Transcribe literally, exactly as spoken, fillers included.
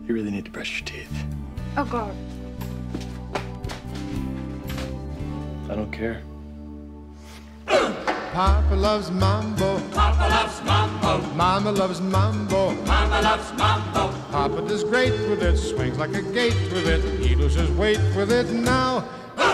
You really need to brush your teeth. Oh, God. I don't care. Papa loves mambo. Papa loves mambo. Mama loves mambo. Mama loves mambo. Papa does great with it, swings like a gate with it. He loses weight with it now.